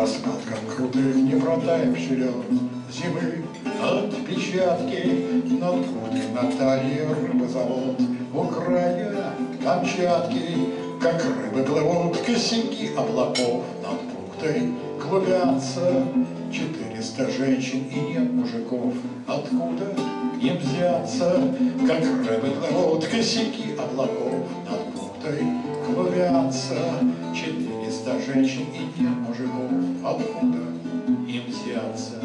раскатках крутых не протаявший лед зимы, отпечатки над Кутой Натальи рыбозавод. У края Камчатки, как рыбы плывут косяки облаков, над бухтой клубятся 400 женщин и нет мужиков. Откуда им взяться, как рыбы плывут косяки облаков, над бухтой клубятся 400 женщин и нет мужиков. Откуда им взяться?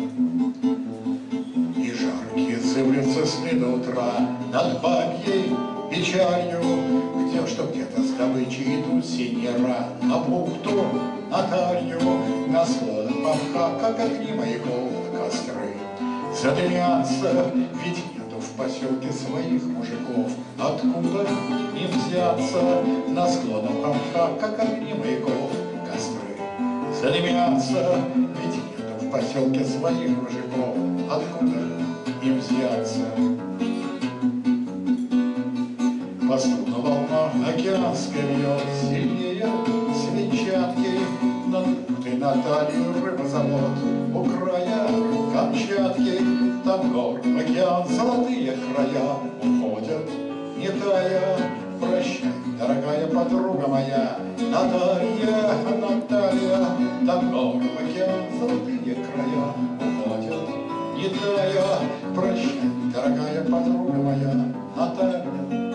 И жаркие зывлются сны до утра над бабьей печалью, где что где-то с добычей идут синера на бухту Наталью. На склонах памха, как огни маяков, костры задымятся, ведь нету в поселке своих мужиков. Откуда им взяться? На склонах памха, как огни маяков, костры задымятся, ведь нету в поселке своих мужиков. Откуда им взяться? По струну волна океанской бьет сильнее свинчатки, над бухтой Натальи рыбозавод. У края Камчатки, там гор в океан золотые края уходят, не тая. Прощай, дорогая подруга моя, Наталья, Наталья, там гор в океан золотые края уходят, не тая. Прощай, дорогая подруга моя, Наталья.